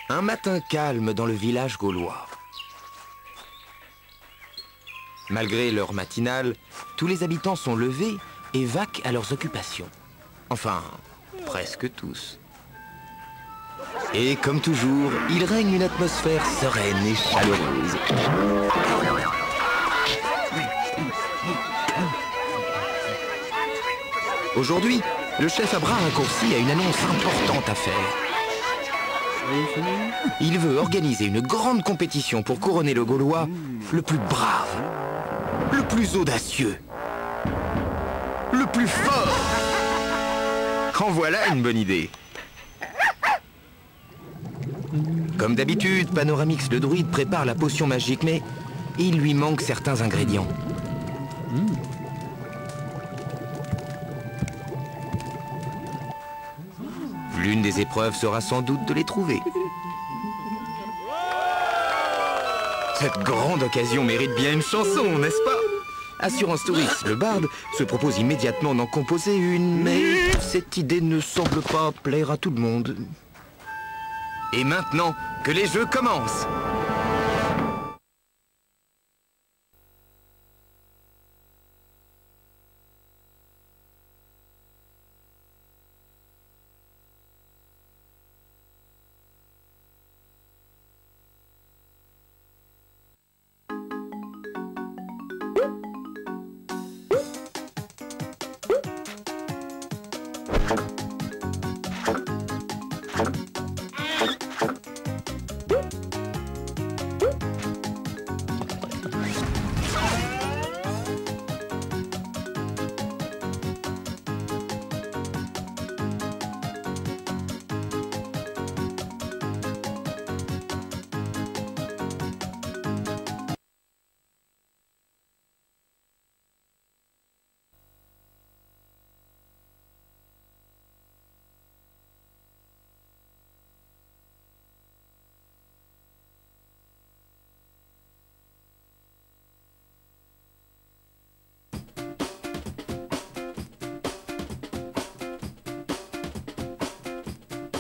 Un matin calme dans le village gaulois. Malgré l'heure matinale, tous les habitants sont levés et vaquent à leurs occupations. Enfin, presque tous. Et comme toujours, il règne une atmosphère sereine et chaleureuse. Aujourd'hui, le chef a bras raccourcis a une annonce importante à faire. Il veut organiser une grande compétition pour couronner le Gaulois le plus brave, le plus audacieux, le plus fort. En voilà une bonne idée. Comme d'habitude, Panoramix le druide prépare la potion magique, mais il lui manque certains ingrédients. L'une des épreuves sera sans doute de les trouver. Cette grande occasion mérite bien une chanson, n'est-ce pas? Assurance Tourix, le barde, se propose immédiatement d'en composer une, mais cette idée ne semble pas plaire à tout le monde. Et maintenant, que les jeux commencent!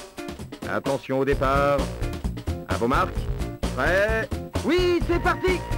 Attention au départ. À vos marques. Prêt? Oui, c'est parti!